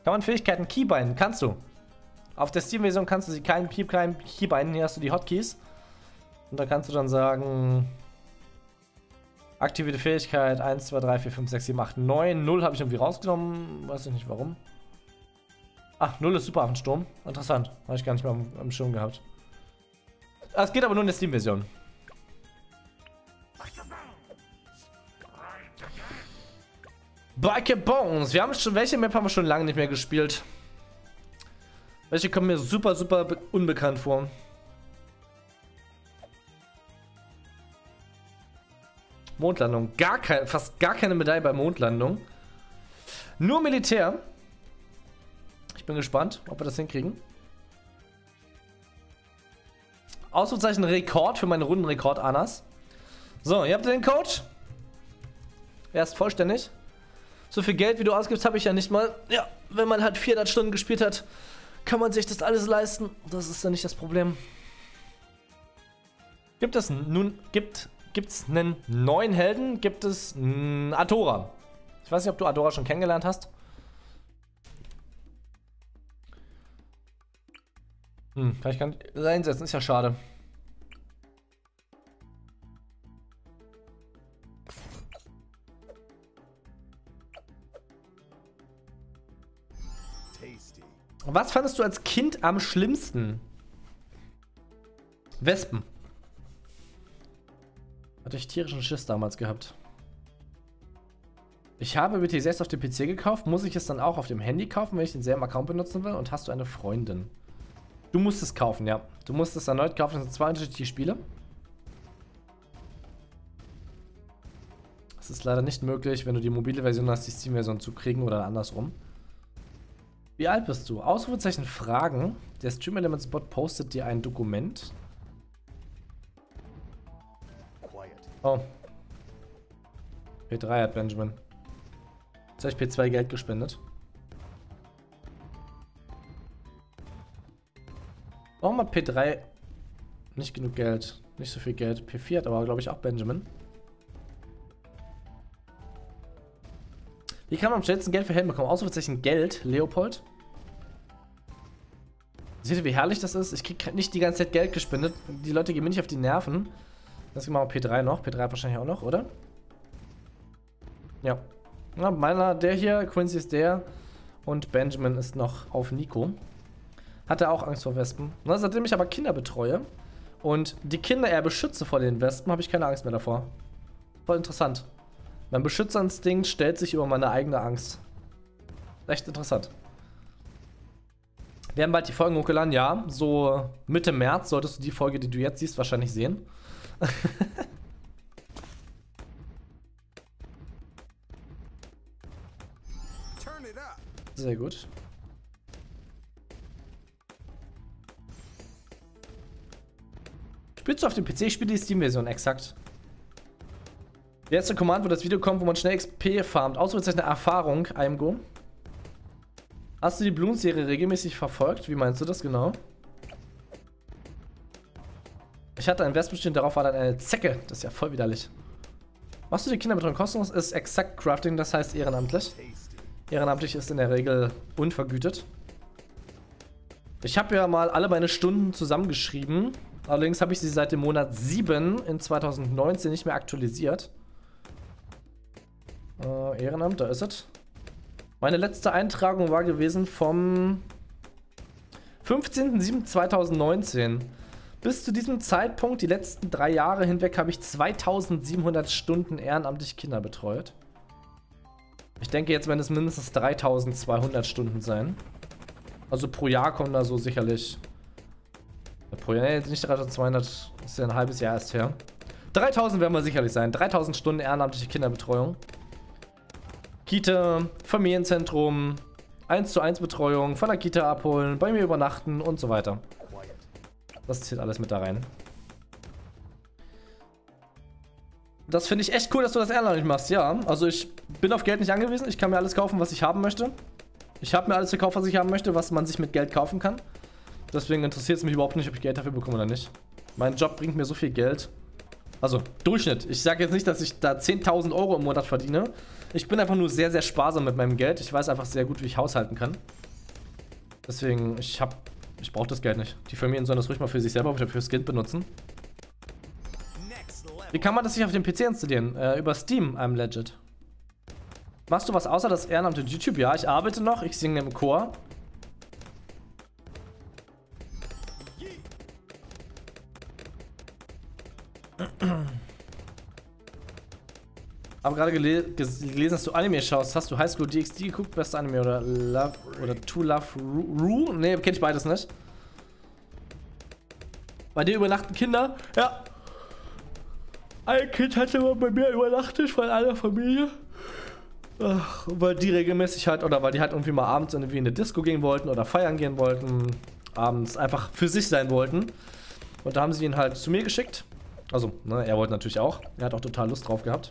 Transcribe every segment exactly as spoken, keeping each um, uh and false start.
Kann man Fähigkeiten keybinden? Kannst du. Auf der Steam-Version kannst du sie keinen kleinen keybinden. Hier hast du die Hotkeys. Und da kannst du dann sagen... Aktivierte Fähigkeit eins, zwei, drei, vier, fünf, sechs, sieben, acht, neun. null habe ich irgendwie rausgenommen. Weiß ich nicht warum. Ach, null ist Superaffensturm. Interessant. Habe ich gar nicht mal am, am Schirm gehabt. Ah, es geht aber nur in der Steam-Version. Biker Bones. Wir haben schon, welche Map haben wir schon lange nicht mehr gespielt? Welche kommen mir super, super unbekannt vor? Mondlandung. Gar kein, fast gar keine Medaille bei Mondlandung. Nur Militär. Ich bin gespannt, ob wir das hinkriegen. Ausrufezeichen Rekord für meinen Rundenrekord, Anas. So, ihr habt den Code. Er ist vollständig. So viel Geld, wie du ausgibst, habe ich ja nicht mal. Ja, wenn man halt vierhundert Stunden gespielt hat, kann man sich das alles leisten. Das ist ja nicht das Problem. Gibt es nun, gibt Gibt's einen neuen Helden? Gibt es n, Adora? Ich weiß nicht, ob du Adora schon kennengelernt hast. Hm, kann ich gar nicht reinsetzen, ist ja schade. Tasty. Was fandest du als Kind am schlimmsten? Wespen. Hatte ich tierischen Schiss damals gehabt. Ich habe B T sechs auf dem P C gekauft. Muss ich es dann auch auf dem Handy kaufen, wenn ich denselben Account benutzen will? Und hast du eine Freundin? Du musst es kaufen, ja. Du musst es erneut kaufen. Das sind zwei unterschiedliche Spiele. Es ist leider nicht möglich, wenn du die mobile Version hast, die Steam-Version zu kriegen oder andersrum. Wie alt bist du? Ausrufezeichen Fragen. Der Stream Elements Bot postet dir ein Dokument. Oh. P drei hat Benjamin. Jetzt habe ich P zwei Geld gespendet. Warum hat P drei nicht genug Geld? Nicht so viel Geld. P vier hat aber, glaube ich, auch Benjamin. Wie kann man am schnellsten Geld für Helden bekommen? Ausrufezeichen Geld, Leopold. Seht ihr, wie herrlich das ist? Ich kriege nicht die ganze Zeit Geld gespendet. Die Leute gehen mir nicht auf die Nerven. Das machen wir P drei noch. P drei wahrscheinlich auch noch, oder? Ja. Na, meiner, der hier, Quincy ist der. Und Benjamin ist noch auf Nico. Hat er auch Angst vor Wespen. Na, seitdem ich aber Kinder betreue und die Kinder eher beschütze vor den Wespen, habe ich keine Angst mehr davor. Voll interessant. Mein Beschützerinstinkt stellt sich über meine eigene Angst. Echt interessant. Wir haben bald die Folgen hochgeladen, ja. So Mitte März solltest du die Folge, die du jetzt siehst, wahrscheinlich sehen. Sehr gut. Spielst du auf dem P C? Ich spiele die Steam-Version, exakt. Der erste Command, wo das Video kommt, wo man schnell X P farmt. Ausrufezeichen Erfahrung, I M Go. Hast du die Bloons-Serie regelmäßig verfolgt? Wie meinst du das genau? Ich hatte ein Wespenstehen, darauf war dann eine Zecke. Das ist ja voll widerlich. Machst du die Kinderbetreuung kostenlos? Ist exakt Crafting, das heißt ehrenamtlich. Ehrenamtlich ist in der Regel unvergütet. Ich habe ja mal alle meine Stunden zusammengeschrieben. Allerdings habe ich sie seit dem Monat sieben in zweitausendneunzehn nicht mehr aktualisiert. Äh, Ehrenamt, da ist es. Meine letzte Eintragung war gewesen vom fünfzehnten siebten zweitausendneunzehn. Bis zu diesem Zeitpunkt, die letzten drei Jahre hinweg, habe ich zweitausendsiebenhundert Stunden ehrenamtlich Kinder betreut. Ich denke, jetzt werden es mindestens dreitausendzweihundert Stunden sein. Also pro Jahr kommen da so sicherlich... Pro Jahr, nee, nicht dreitausendzweihundert, das ist ja ein halbes Jahr erst her. dreitausend werden wir sicherlich sein. dreitausend Stunden ehrenamtliche Kinderbetreuung. Kita, Familienzentrum, eins zu eins Betreuung, von der Kita abholen, bei mir übernachten und so weiter. Das zählt alles mit da rein. Das finde ich echt cool, dass du das ehrenamtlich machst, ja. Also ich bin auf Geld nicht angewiesen. Ich kann mir alles kaufen, was ich haben möchte. Ich habe mir alles gekauft, was ich haben möchte, was man sich mit Geld kaufen kann. Deswegen interessiert es mich überhaupt nicht, ob ich Geld dafür bekomme oder nicht. Mein Job bringt mir so viel Geld. Also, Durchschnitt. Ich sage jetzt nicht, dass ich da zehntausend Euro im Monat verdiene. Ich bin einfach nur sehr, sehr sparsam mit meinem Geld. Ich weiß einfach sehr gut, wie ich haushalten kann. Deswegen, ich hab... Ich brauche das Geld nicht. Die Familien sollen das ruhig mal für sich selber oder fürs Kind benutzen. Wie kann man das sich auf dem P C installieren? Äh, über Steam, I'm legit. Machst du was außer das Ehrenamt in YouTube? Ja, ich arbeite noch. Ich singe im Chor. Aber gerade gele gelesen, dass du Anime schaust. Hast du High School D X D geguckt? Beste Anime oder Love oder To Love Ru? Ne, kenn ich beides nicht. Bei dir übernachten Kinder? Ja. Ein Kind hatte mal bei mir übernachtet von einer Familie. Ach, weil die regelmäßig halt, oder weil die halt irgendwie mal abends irgendwie in eine Disco gehen wollten oder feiern gehen wollten. Abends einfach für sich sein wollten. Und da haben sie ihn halt zu mir geschickt. Also, ne, er wollte natürlich auch. Er hat auch total Lust drauf gehabt.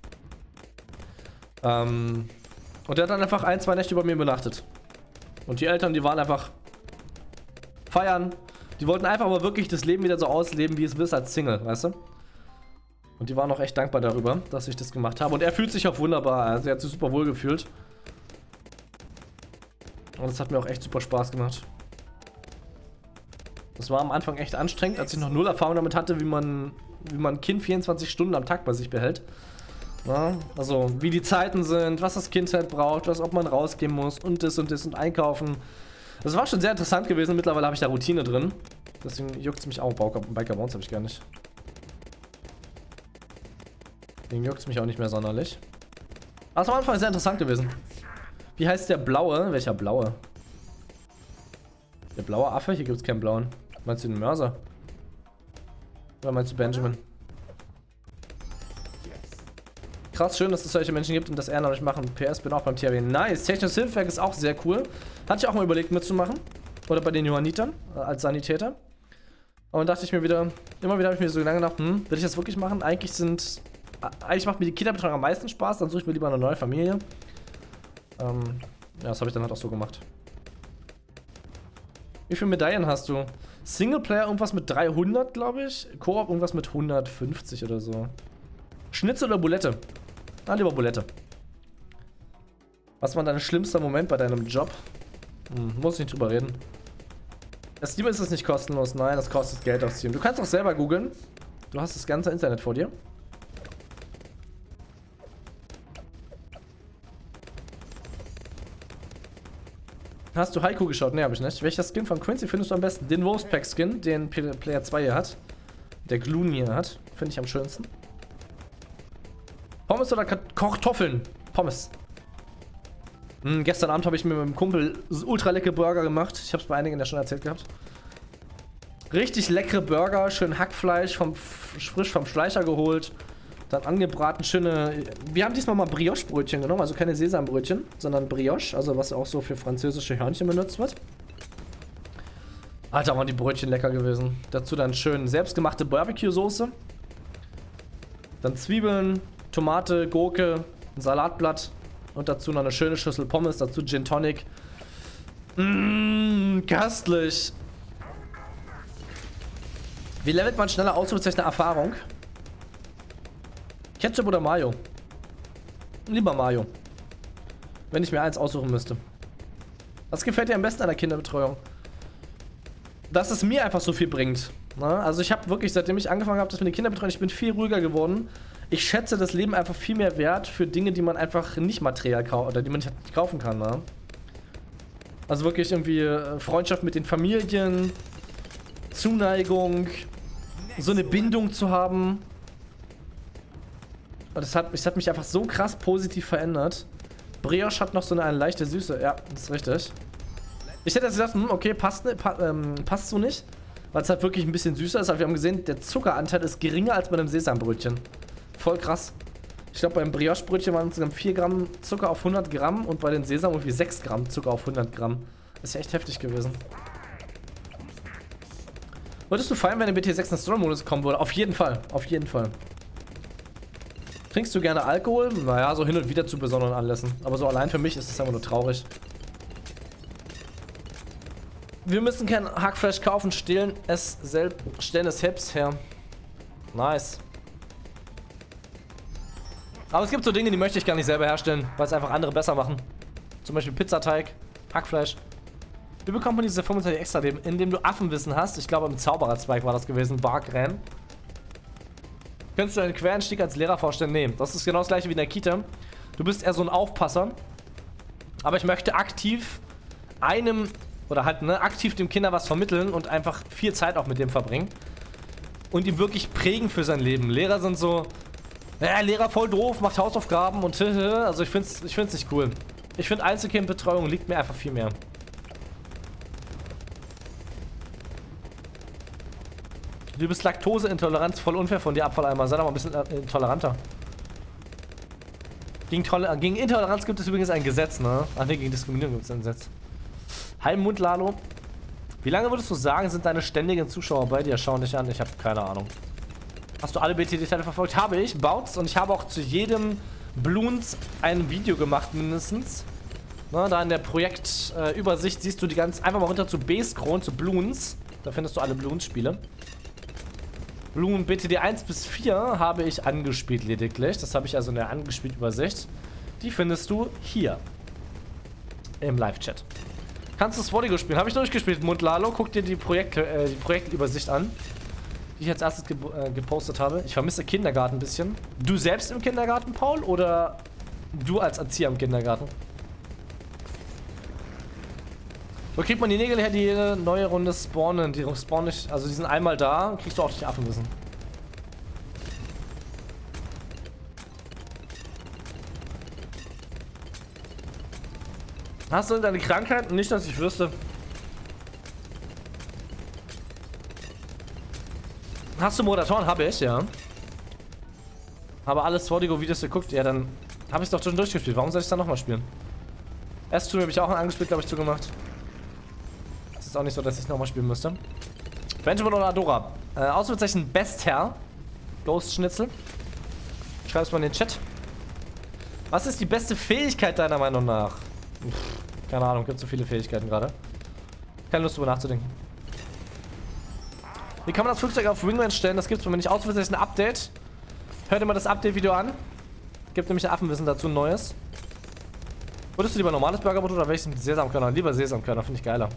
Ähm, und er hat dann einfach ein, zwei Nächte bei mir übernachtet. Und die Eltern, die waren einfach feiern. Die wollten einfach aber wirklich das Leben wieder so ausleben, wie es ist als Single, weißt du? Und die waren auch echt dankbar darüber, dass ich das gemacht habe. Und er fühlt sich auch wunderbar. Also er hat sich super wohl gefühlt. Und es hat mir auch echt super Spaß gemacht. Das war am Anfang echt anstrengend, als ich noch null Erfahrung damit hatte, wie man, wie man ein Kind vierundzwanzig Stunden am Tag bei sich behält. Ja, also wie die Zeiten sind, was das Kind halt braucht, was, ob man rausgehen muss und das und das und einkaufen. Das war schon sehr interessant gewesen. Mittlerweile habe ich da Routine drin. Deswegen juckt es mich auch. Biker Bounce habe ich gar nicht. Den juckt es mich auch nicht mehr sonderlich. Aber es war am Anfang sehr interessant gewesen. Wie heißt der Blaue? Welcher Blaue? Der blaue Affe? Hier gibt es keinen blauen. Meinst du den Mörser? Oder meinst du Benjamin? Krass, schön, dass es solche Menschen gibt und das Ehrenamt machen. P S, bin auch beim T H W. Nice. Technisches Hilfswerk ist auch sehr cool. Hatte ich auch mal überlegt mitzumachen. Oder bei den Johannitern äh, als Sanitäter. Und dann dachte ich mir wieder, immer wieder habe ich mir so lange gedacht, hm, will ich das wirklich machen? Eigentlich sind, eigentlich macht mir die Kinderbetreuung am meisten Spaß, dann suche ich mir lieber eine neue Familie. Ähm, ja, das habe ich dann halt auch so gemacht. Wie viele Medaillen hast du? Singleplayer irgendwas mit dreihundert, glaube ich. Koop irgendwas mit hundertfünfzig oder so. Schnitzel oder Bulette? Na, lieber Bulette. Was war dein schlimmster Moment bei deinem Job? Hm, muss ich nicht drüber reden. Das Steam ist es nicht kostenlos. Nein, das kostet Geld auf Steam. Du kannst auch selber googeln. Du hast das ganze Internet vor dir. Hast du Haiku geschaut? Ne, habe ich nicht. Welcher Skin von Quincy findest du am besten? Den Wolfpack Skin, den Player zwei hier hat. Der Gloon hier hat. Finde ich am schönsten. Pommes oder Kartoffeln? Pommes. Hm, gestern Abend habe ich mir mit dem Kumpel ultra leckere Burger gemacht. Ich habe es bei einigen ja schon erzählt gehabt. Richtig leckere Burger, schön Hackfleisch, vom, frisch vom Fleischer geholt. Dann angebraten, schöne... Wir haben diesmal mal Brioche-Brötchen genommen, also keine Sesambrötchen, sondern Brioche, also was auch so für französische Hörnchen benutzt wird. Alter, waren die Brötchen lecker gewesen. Dazu dann schön selbstgemachte Barbecue-Soße. Dann Zwiebeln, Tomate, Gurke, ein Salatblatt und dazu noch eine schöne Schüssel Pommes, dazu Gin Tonic. Mmm, köstlich. Wie levelt man schneller Ausrufezeichen Erfahrung? Ketchup oder Mayo? Lieber Mayo. Wenn ich mir eins aussuchen müsste. Was gefällt dir am besten an der Kinderbetreuung? Dass es mir einfach so viel bringt. Na, also ich habe wirklich, seitdem ich angefangen habe, das mit den Kinderbetreuung, ich bin viel ruhiger geworden. Ich schätze das Leben einfach viel mehr wert für Dinge, die man einfach nicht materiell kauft oder die man nicht kaufen kann. Ne? Also wirklich irgendwie Freundschaft mit den Familien, Zuneigung, so eine Bindung zu haben. Und das hat, das hat mich einfach so krass positiv verändert. Brioche hat noch so eine, eine leichte Süße. Ja, das ist richtig. Ich hätte jetzt gesagt, hm, okay, passt, pa ähm, passt so nicht. Weil es halt wirklich ein bisschen süßer ist. Aber wir haben gesehen, der Zuckeranteil ist geringer als bei einem Sesambrötchen. Voll krass. Ich glaube, beim Brioche-Brötchen waren insgesamt vier Gramm Zucker auf hundert Gramm und bei den Sesam irgendwie sechs Gramm Zucker auf hundert Gramm. Das ist ja echt heftig gewesen. Würdest du feiern, wenn der B T sechs in Story-Modus kommen würde? Auf jeden Fall. Auf jeden Fall. Trinkst du gerne Alkohol? Naja, so hin und wieder zu besonderen Anlässen. Aber so allein für mich ist es einfach nur traurig. Wir müssen kein Hackfleisch kaufen, stehlen es selbst, stellen es selbst her. Nice. Aber es gibt so Dinge, die möchte ich gar nicht selber herstellen, weil es einfach andere besser machen. Zum Beispiel Pizzateig, Hackfleisch. Wie bekommt man diese fünfundzwanzig extra Leben? Indem du Affenwissen hast. Ich glaube, im Zaubererzweig war das gewesen. Barkren. Könntest du einen Quereinstieg als Lehrer vorstellen? Nee, das ist genau das gleiche wie in der Kita. Du bist eher so ein Aufpasser. Aber ich möchte aktiv einem, oder halt, ne, aktiv dem Kinder was vermitteln und einfach viel Zeit auch mit dem verbringen. Und ihn wirklich prägen für sein Leben. Lehrer sind so, ja, Lehrer voll doof, macht Hausaufgaben und also ich find's, ich find's nicht cool. Ich finde Einzelkindbetreuung liegt mir einfach viel mehr. Du bist Laktoseintolerant, voll unfair von dir, Abfalleimer. Sei doch mal ein bisschen intoleranter. Gegen, gegen Intoleranz gibt es übrigens ein Gesetz, ne? Ach ne, gegen Diskriminierung gibt es ein Gesetz. Halbmund, Lalo. Wie lange würdest du sagen, sind deine ständigen Zuschauer bei dir? Schau dich an, ich habe keine Ahnung. Hast du alle B T D-Teile verfolgt? Habe ich, Bouts, und ich habe auch zu jedem Bloons ein Video gemacht, mindestens. Na, da in der Projektübersicht äh, siehst du die ganz. Einfach mal runter zu B-Scrollen, zu Bloons. Da findest du alle Bloons-Spiele. Bloon B T D eins bis vier habe ich angespielt lediglich. Das habe ich also in der angespielt-Übersicht. Die findest du hier. Im Live-Chat. Kannst du Swadigo spielen? Habe ich durchgespielt, Mundlalo. Guck dir die, Projekt, äh, die Projektübersicht an, die ich als erstes ge äh, gepostet habe. Ich vermisse Kindergarten ein bisschen. Du selbst im Kindergarten, Paul? Oder du als Erzieher im Kindergarten? Wo kriegt man die Nägel her, die jede neue Runde spawnen? Die spawnen nicht, also die sind einmal da, kriegst du auch die Affenwissen. Hast du deine Krankheit? Nicht, dass ich wüsste. Hast du Moderatoren? Habe ich, ja. Habe alle Swadigo-Videos geguckt? Ja, dann habe ich es doch schon durchgespielt. Warum soll ich es dann nochmal spielen? S-Tool habe ich auch angespielt, glaube ich, zugemacht. Ist auch nicht so, dass ich es nochmal spielen müsste. Benjamin oder Adora? Äh, Ausrufezeichen Bestherr. Ghost Schnitzel. Schreib es mal in den Chat. Was ist die beste Fähigkeit deiner Meinung nach? Pff, keine Ahnung, gibt so viele Fähigkeiten gerade. Keine Lust drüber nachzudenken. Wie kann man das Flugzeug auf Wingman stellen? Das gibt es, wenn nicht Ausrufezeichen Update. Hört ihr mal das Update-Video an. Gibt nämlich ein Affenwissen dazu, ein neues. Würdest du lieber normales Burgerbrot oder welches mit Sesamkörner? Lieber Sesamkörner, finde ich geiler.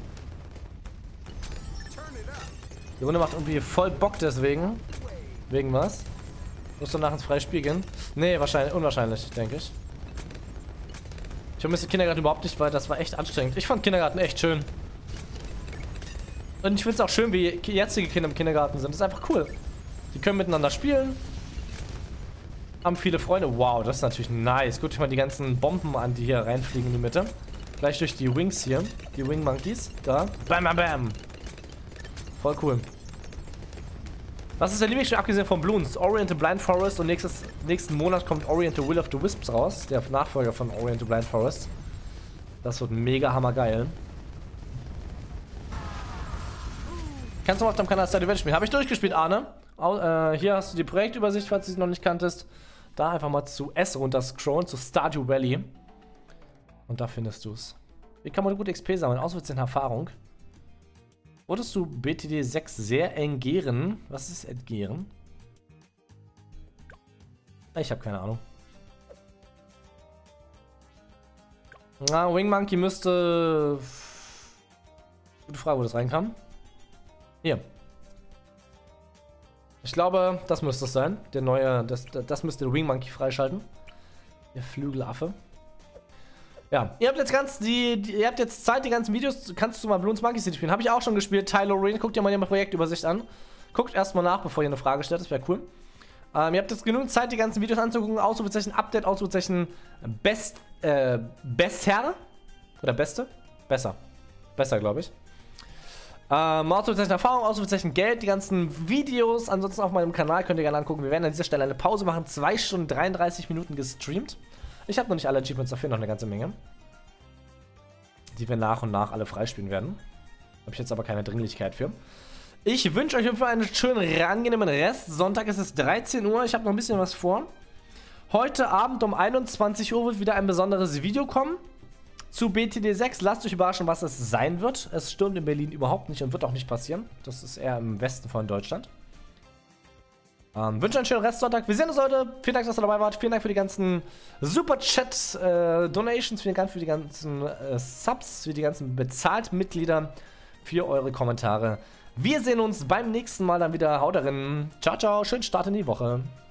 Die Runde macht irgendwie voll Bock deswegen. Wegen was? Musst du nachher ins freie Spiel gehen? Nee, wahrscheinlich, unwahrscheinlich, denke ich. Ich vermisse Kindergarten überhaupt nicht, weil das war echt anstrengend. Ich fand Kindergarten echt schön. Und ich finde es auch schön, wie jetzige Kinder im Kindergarten sind. Das ist einfach cool. Die können miteinander spielen. Haben viele Freunde. Wow, das ist natürlich nice. Guckt euch mal die ganzen Bomben an, die hier reinfliegen in die Mitte. Gleich durch die Wings hier. Die Wing Monkeys. Da. Bam, bam, bam. Voll cool. Was ist der Lieblingsspiel abgesehen von Bloons? Ori and the Blind Forest und nächstes, nächsten Monat kommt Ori and the Will of the Wisps raus. Der Nachfolger von Ori and the Blind Forest. Das wird mega hammergeil. Kannst du mal auf deinem Kanal Stardew Valley spielen? Habe ich durchgespielt, Arne. Au, äh, hier hast du die Projektübersicht, falls du sie noch nicht kanntest. Da einfach mal zu S runter scrollen, zu Stardew Valley. Und da findest du es. Wie kann man gut X P sammeln? Auswärts in Erfahrung. Wurdest du B T D sechs sehr entgehren? Was ist entgehren? Ich habe keine Ahnung. Na, Wing Monkey müsste... Gute Frage, wo das reinkam. Hier. Ich glaube, das müsste es sein. Der neue, das, das müsste der Wing Monkey freischalten. Der Flügelaffe. Ja, ihr habt jetzt ganz die, die, ihr habt jetzt Zeit, die ganzen Videos, kannst du mal Bloons Monkey City spielen. Habe ich auch schon gespielt, Tylo Rain. Guckt dir mal die Projektübersicht an. Guckt erstmal nach, bevor ihr eine Frage stellt, das wäre cool. Ähm, ihr habt jetzt genug Zeit, die ganzen Videos anzugucken. Ausrufezeichen Update, Ausrufezeichen Best, äh, Bestherr. Oder Beste? Besser. Besser, glaube ich. Ähm, Ausrufezeichen Erfahrung, Ausrufezeichen Geld, die ganzen Videos. Ansonsten auf meinem Kanal könnt ihr gerne angucken. Wir werden an dieser Stelle eine Pause machen. zwei Stunden dreiunddreißig Minuten gestreamt. Ich habe noch nicht alle Achievements dafür, noch eine ganze Menge. Die wir nach und nach alle freispielen werden. Habe ich jetzt aber keine Dringlichkeit für. Ich wünsche euch einen schönen, angenehmen Rest. Sonntag ist es dreizehn Uhr. Ich habe noch ein bisschen was vor. Heute Abend um einundzwanzig Uhr wird wieder ein besonderes Video kommen. Zu B T D sechs. Lasst euch überraschen, was es sein wird. Es stürmt in Berlin überhaupt nicht und wird auch nicht passieren. Das ist eher im Westen von Deutschland. Ähm, wünsche einen schönen Restsonntag. Wir sehen uns heute. Vielen Dank, dass ihr dabei wart. Vielen Dank für die ganzen Super-Chat-Donations, äh, für, für die ganzen äh, Subs, für die ganzen bezahlten Mitglieder, für eure Kommentare. Wir sehen uns beim nächsten Mal dann wieder. Haut rein. Ciao, ciao. Schönen Start in die Woche.